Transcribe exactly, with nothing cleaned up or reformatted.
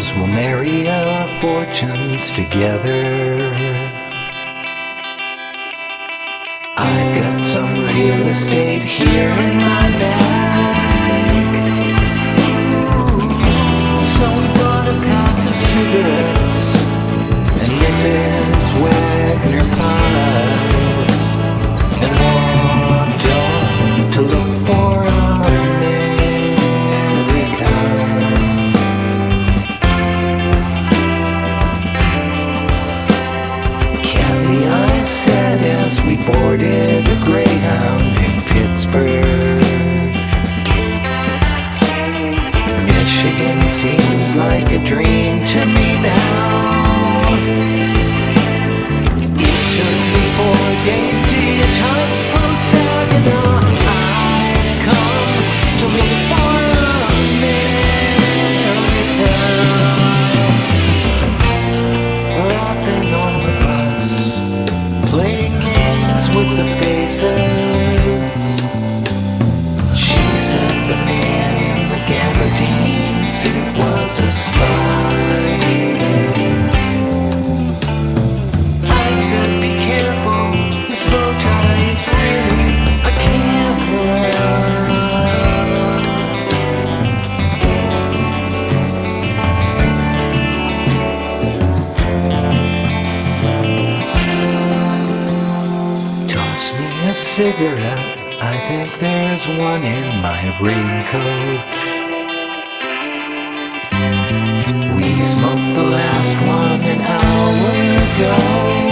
years we'll marry our fortunes together. I've got some real estate here in my bag. So we bought a pack of cigarettes and Missus Wagner pies and walked off to look for America. Kathy, I said as we boarded a Greyhound in Pittsburgh, Michigan seems like a dream to me now. It took me four days to get home from Saginaw. I've come to look for America. Laughing on the bus, playing games with the faces. She said the man in the gabardine suit was a spy. I said be careful, his bow tie is really a camera. Toss me a cigarette, I think there's one in my raincoat. We smoked the last one an hour ago.